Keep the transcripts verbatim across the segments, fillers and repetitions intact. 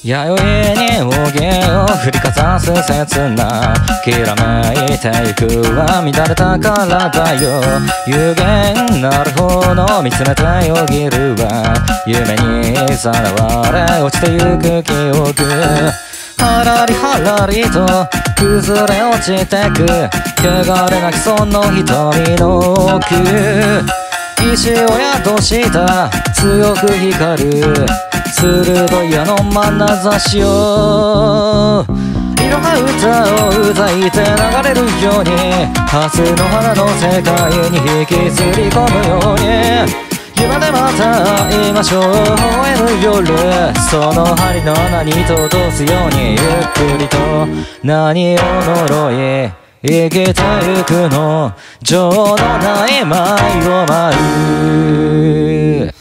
弥生に大芸を振りかざす切なきらめいてゆくは乱れた体よ。有限なるほど見つめてよぎるわ。夢にさらわれ落ちてゆく記憶、はらりはらりと崩れ落ちてく汚れなきその瞳の奥、石を宿した強く光る鋭いあの眼差しよ。色は歌をうざいて流れるようにハスの花の世界に引きずり込むように、夢でまた会いましょう微笑む夜、その針の穴に閉ざすようにゆっくりと何を呪い生きてゆくの情のない舞を舞う。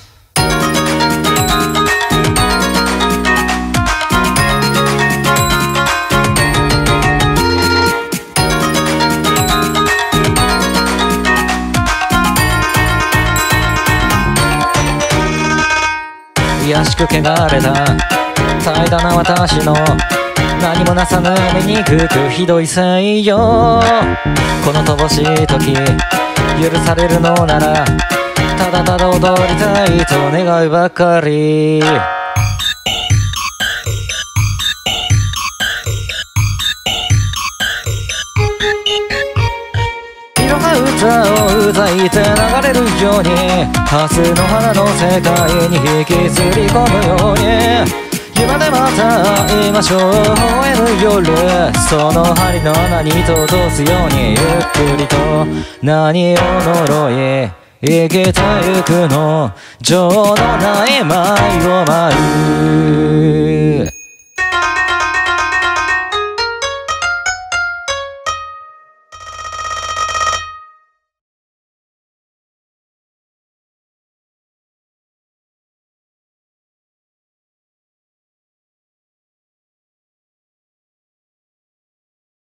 卑しく汚れた怠惰な私の何もなさぬ醜くひどい性よ。この乏しい時許されるのならただただ踊りたいと願うばかり。歌をうざいて流れるようにハスの花の世界に引きずり込むように、夢でまた会いましょう微笑む夜、その針の穴に閉ざすようにゆっくりと何を呪い生きてゆくの情のない舞を舞う。